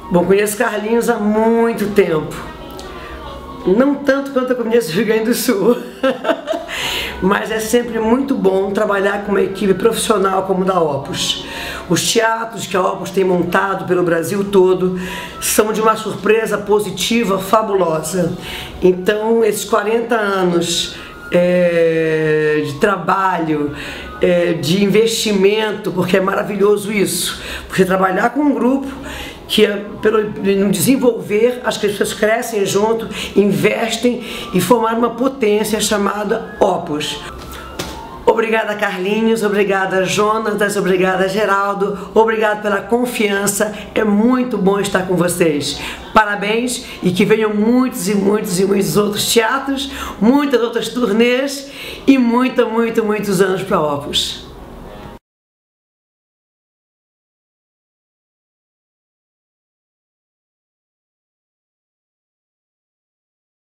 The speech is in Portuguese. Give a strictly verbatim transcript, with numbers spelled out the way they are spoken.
Bom, conheço Carlinhos há muito tempo. Não tanto quanto eu conheço o Rio Grande do Sul. Mas é sempre muito bom trabalhar com uma equipe profissional como da Opus. Os teatros que a Opus tem montado pelo Brasil todo são de uma surpresa positiva, fabulosa. Então, esses quarenta anos é, de trabalho, é, de investimento, porque é maravilhoso isso. Você trabalhar com um grupo que é, pelo no desenvolver, as pessoas crescem junto, investem e formar uma potência chamada Opus. Obrigada, Carlinhos, obrigada, Jonas, obrigada, Geraldo, obrigado pela confiança, é muito bom estar com vocês. Parabéns e que venham muitos e muitos e muitos outros teatros, muitas outras turnês e muitos, muitos, muitos anos para a Opus.